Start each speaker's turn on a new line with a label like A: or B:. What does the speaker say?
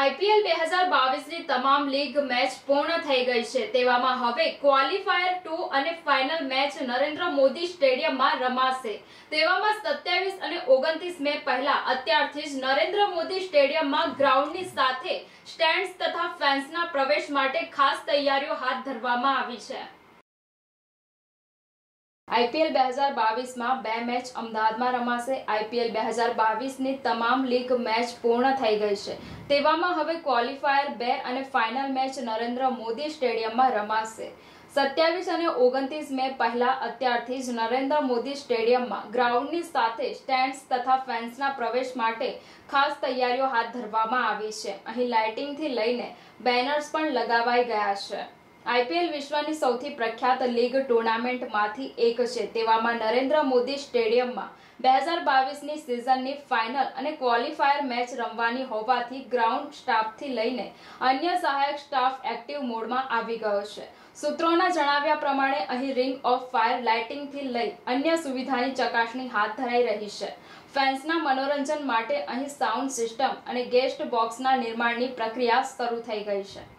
A: IPL 2022 ની તમામ league match પૂર્ણ થઈ ગઈ છે। તેવામાં હવે ક્વોલિફાયર 2 અને ફાઇનલ મેચ નરેન્દ્ર મોદી સ્ટેડિયમમાં રમાશે। તેવામાં 27 અને 29 મે પહેલા અત્યારથી જ નરેન્દ્ર મોદી સ્ટેડિયમમાં ગ્રાઉન્ડની સાથે સ્ટેન્ડ્સ તથા ફેન્સના પ્રવેશ માટે ખાસ તૈયારીઓ હાથ ધરવામાં આવી છે। આઈપીએલ 2022 માં બે મેચ અમદાવાદમાં રમાશે। આઈપીએલ 2022 ની તમામ લીગ મેચ પૂર્ણ થઈ ગઈ છે। તેવામાં હવે ક્વોલિફાયર 2 અને ફાઇનલ મેચ નરેન્દ્ર મોદી સ્ટેડિયમમાં રમાશે। 27 અને 29 મે પહેલા અત્યારથી જ નરેન્દ્ર મોદી સ્ટેડિયમમાં ગ્રાઉન્ડની સાથે સ્ટેન્ડ્સ તથા ફેન્સના પ્રવેશ માટે ખાસ તૈયારીઓ હાથ ધરવામાં આવી છે। અહીં લાઇટિંગથી લઈને બેનર્સ પણ લગાવાઈ ગયા છે। આઈપીએલ વિશ્વની સૌથી પ્રખ્યાત લીગ ટુર્નામેન્ટમાંથી એક છે। તેવામાં નરેન્દ્ર મોદી સ્ટેડિયમમાં 2022ની સિઝનની ફાઇનલ અને ક્વોલિફાયર મેચ રમવાની હોવાથી ગ્રાઉન્ડ સ્ટાફથી લઈને અન્ય સહાયક સ્ટાફ એક્ટિવ મોડમાં આવી ગયો છે। સૂત્રોના જણાવ્યા પ્રમાણે અહીં રિંગ ઓફ ફાયર લાઇટિંગથી લઈ અન્ય સુવિધાની ચકાસણી હાથ ધરાઈ રહી છે। ફેન્સના મનોરંજન માટે અહીં સાઉન્ડ સિસ્ટમ અને ગેસ્ટ બોક્સના નિર્માણની પ્રક્રિયા શરૂ થઈ ગઈ છે।